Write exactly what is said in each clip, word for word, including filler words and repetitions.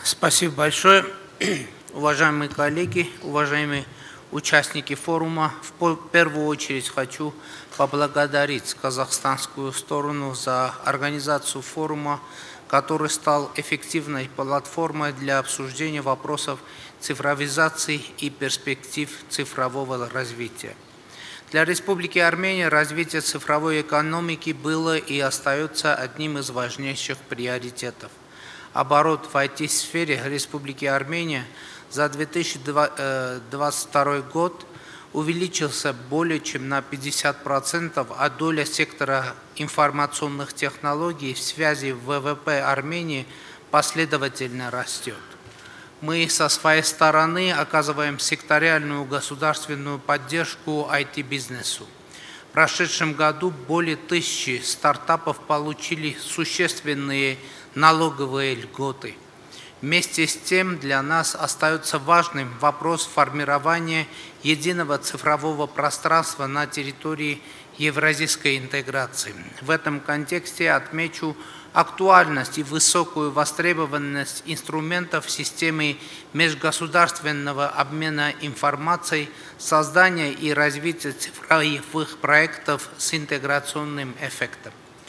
Спасибо большое. Уважаемые коллеги, уважаемые участники форума, в первую очередь хочу поблагодарить казахстанскую сторону за организацию форума, который стал эффективной платформой для обсуждения вопросов цифровизации и перспектив цифрового развития. Для Республики Армения развитие цифровой экономики было и остается одним из важнейших приоритетов. Оборот в ай ти-сфере Республики Армения за две тысячи двадцать второй год увеличился более чем на пятьдесят процентов, а доля сектора информационных технологий в связи вэ вэ пэ Армении последовательно растет. Мы со своей стороны оказываем секториальную государственную поддержку ай ти-бизнесу. В прошедшем году более тысячи стартапов получили существенные налоговые льготы. Вместе с тем для нас остается важным вопрос формирования единого цифрового пространства на территории евразийской интеграции. В этом контексте отмечу актуальность и высокую востребованность инструментов системы межгосударственного обмена информацией, создания и развития цифровых проектов с интеграционным эффектом.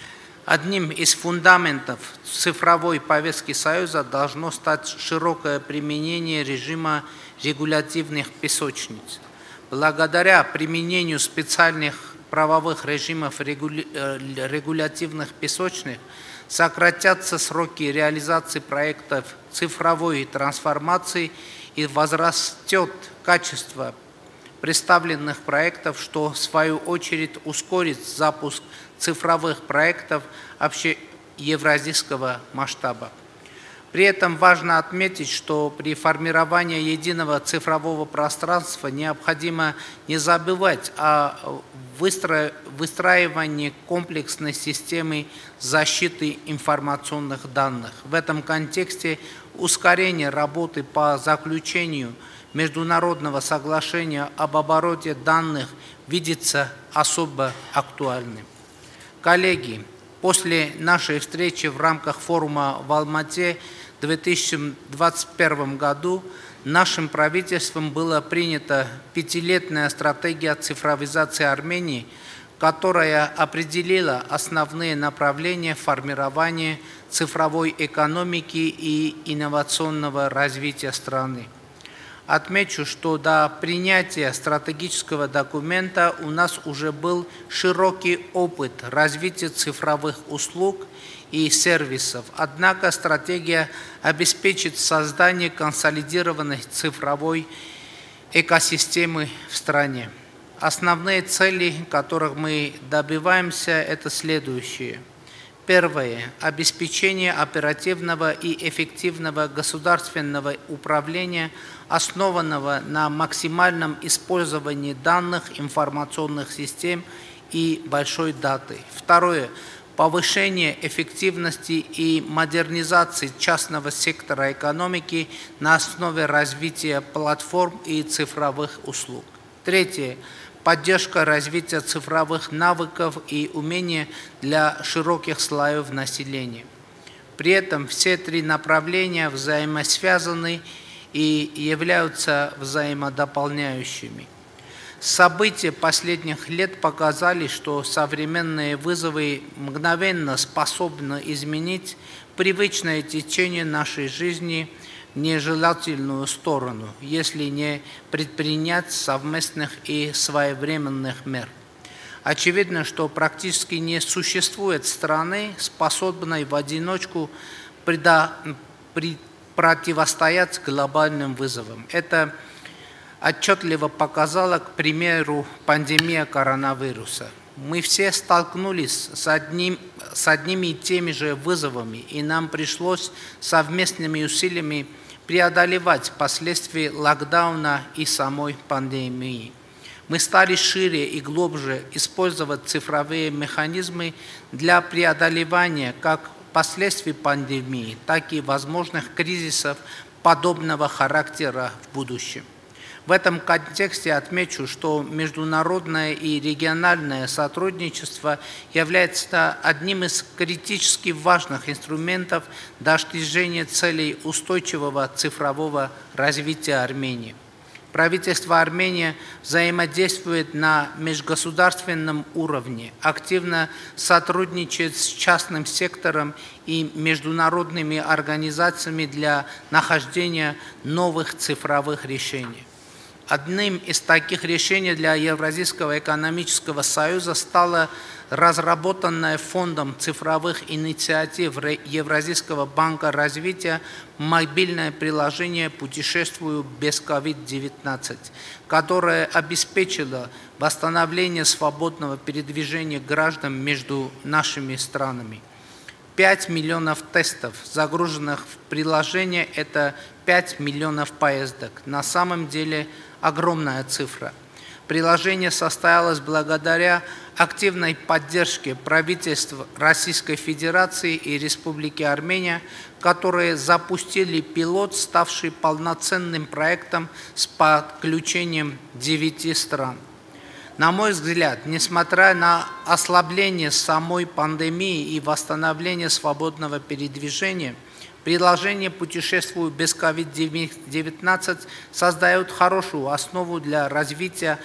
Одним из фундаментов цифровой повестки Союза должно стать широкое применение режима регулятивных песочниц. Благодаря применению специальных правовых режимов регуля... регулятивных песочниц сократятся сроки реализации проектов цифровой трансформации и возрастет качество представленных проектов, что в свою очередь ускорит запуск цифровых проектов общеевразийского масштаба. При этом важно отметить, что при формировании единого цифрового пространства необходимо не забывать о выстраивании комплексной системы защиты информационных данных. В этом контексте ускорение работы по заключению международного соглашения об обороте данных видится особо актуальным. Коллеги, после нашей встречи в рамках форума в Алмате в две тысячи двадцать первом году нашим правительством была принята пятилетняя стратегия цифровизации Армении, которая определила основные направления формирования цифровой экономики и инновационного развития страны. Отмечу, что до принятия стратегического документа у нас уже был широкий опыт развития цифровых услуг и сервисов. Однако стратегия обеспечит создание консолидированной цифровой экосистемы в стране. Основные цели, которых мы добиваемся, это следующие. Первое. Обеспечение оперативного и эффективного государственного управления, основанного на максимальном использовании данных, информационных систем и большой даты. Второе. Повышение эффективности и модернизации частного сектора экономики на основе развития платформ и цифровых услуг. Третье. Поддержка развития цифровых навыков и умений для широких слоев населения. При этом все три направления взаимосвязаны и являются взаимодополняющими. События последних лет показали, что современные вызовы мгновенно способны изменить привычное течение нашей жизни в нежелательную сторону, если не предпринять совместных и своевременных мер. Очевидно, что практически не существует страны, способной в одиночку противостоять глобальным вызовам. Это отчетливо показала, к примеру, пандемия коронавируса. Мы все столкнулись с, одним, с одними и теми же вызовами, и нам пришлось совместными усилиями преодолевать последствия локдауна и самой пандемии. Мы стали шире и глубже использовать цифровые механизмы для преодолевания как последствий пандемии, так и возможных кризисов подобного характера в будущем. В этом контексте отмечу, что международное и региональное сотрудничество является одним из критически важных инструментов достижения целей устойчивого цифрового развития Армении. Правительство Армении взаимодействует на межгосударственном уровне, активно сотрудничает с частным сектором и международными организациями для нахождения новых цифровых решений. Одним из таких решений для Евразийского экономического союза стало разработанное Фондом цифровых инициатив Евразийского банка развития мобильное приложение «Путешествую без ковид девятнадцать», которое обеспечило восстановление свободного передвижения граждан между нашими странами. пять миллионов тестов, загруженных в приложение, это пять миллионов поездок. На самом деле огромная цифра. Приложение состоялось благодаря активной поддержке правительств Российской Федерации и Республики Армения, которые запустили пилот, ставший полноценным проектом с подключением девяти стран. На мой взгляд, несмотря на ослабление самой пандемии и восстановление свободного передвижения, приложение «Путешествую без ковид девятнадцать» создает хорошую основу для развития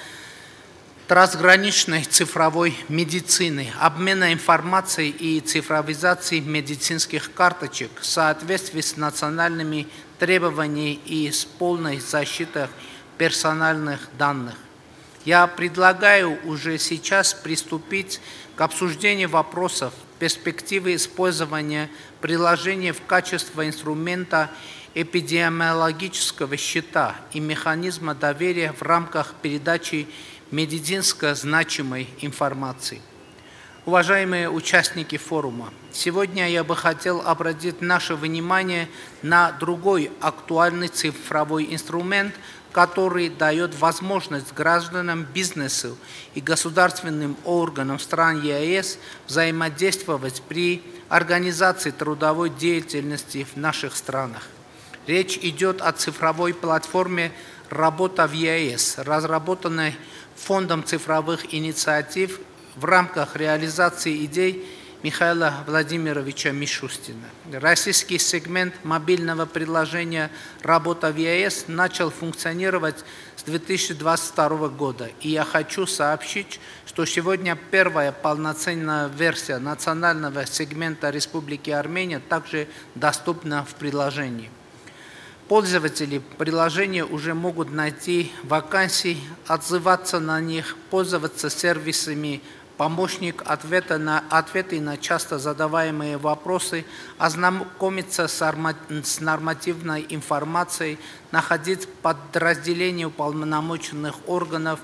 трансграничной цифровой медицины, обмена информацией и цифровизации медицинских карточек в соответствии с национальными требованиями и с полной защитой персональных данных. Я предлагаю уже сейчас приступить к обсуждению вопросов перспективы использования приложения в качестве инструмента эпидемиологического счета и механизма доверия в рамках передачи медицинско значимой информации. Уважаемые участники форума, сегодня я бы хотел обратить наше внимание на другой актуальный цифровой инструмент, который дает возможность гражданам, бизнесу и государственным органам стран ЕАЭС взаимодействовать при организации трудовой деятельности в наших странах. Речь идет о цифровой платформе «Работа в ЕАЭС», разработанной Фондом цифровых инициатив в рамках реализации идей Михаила Владимировича Мишустина. Российский сегмент мобильного приложения «Работа в ЕАЭС» начал функционировать с две тысячи двадцать второго года. И я хочу сообщить, что сегодня первая полноценная версия национального сегмента Республики Армения также доступна в приложении. Пользователи приложения уже могут найти вакансии, отзываться на них, пользоваться сервисами помощник, ответы на, ответы на часто задаваемые вопросы, ознакомиться с, арма, с нормативной информацией, находить подразделения уполномоченных органов,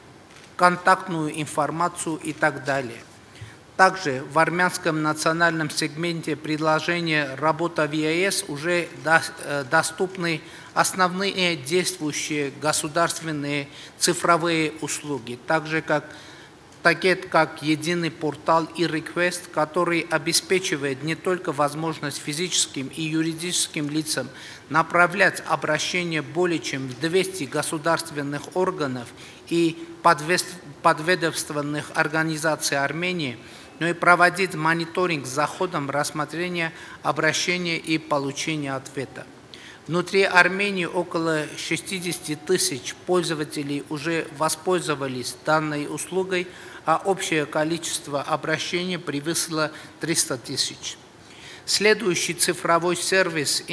контактную информацию и так далее. Также в армянском национальном сегменте приложения «Работа в ЕАЭС» уже доступны основные действующие государственные цифровые услуги, также как такие как единый портал e-request, который обеспечивает не только возможность физическим и юридическим лицам направлять обращения более чем в двести государственных органов и подведомственных организаций Армении, но и проводить мониторинг за ходом рассмотрения обращения и получения ответа. Внутри Армении около шестидесяти тысяч пользователей уже воспользовались данной услугой, а общее количество обращений превысило триста тысяч. Следующий цифровой сервис,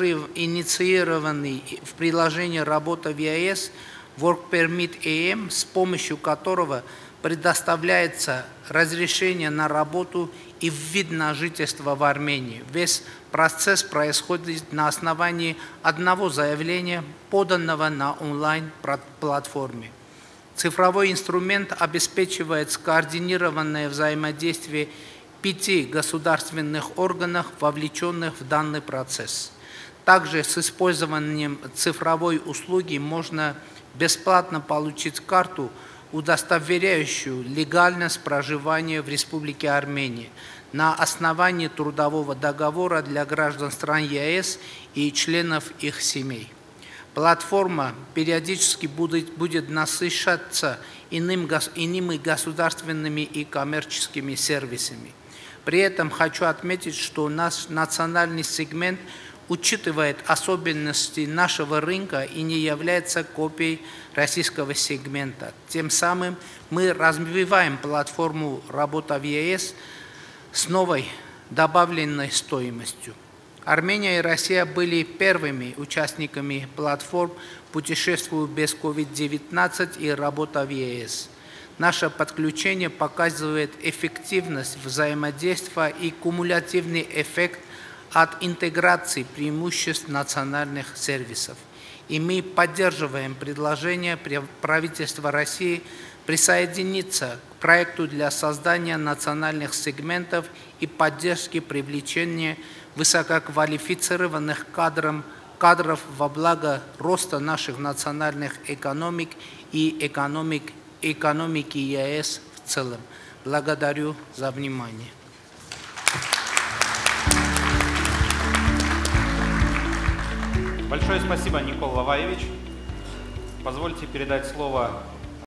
инициированный в приложении «Работа в ЕАЭС», Work Permit эй эм, с помощью которого предоставляется разрешение на работу и вид на жительство в Армении. Весь процесс происходит на основании одного заявления, поданного на онлайн-платформе. Цифровой инструмент обеспечивает скоординированное взаимодействие пяти государственных органов, вовлеченных в данный процесс. Также с использованием цифровой услуги можно бесплатно получить карту, удостоверяющую легальность проживания в Республике Армения на основании трудового договора для граждан стран ЕАЭС и членов их семей. Платформа периодически будет, будет насыщаться иным, иными государственными и коммерческими сервисами. При этом хочу отметить, что наш национальный сегмент учитывает особенности нашего рынка и не является копией российского сегмента. Тем самым мы развиваем платформу «Работа в ЕС» с новой добавленной стоимостью. Армения и Россия были первыми участниками платформ «Путешествую без ковид девятнадцать» и «Работа в ЕС». Наше подключение показывает эффективность взаимодействия и кумулятивный эффект от интеграции преимуществ национальных сервисов. И мы поддерживаем предложение правительства России присоединиться к проекту для создания национальных сегментов и поддержки привлечения высококвалифицированных кадров, кадров во благо роста наших национальных экономик и экономик, экономики ЕС в целом. Благодарю за внимание. Большое спасибо, Никол Лаваевич. Позвольте передать слово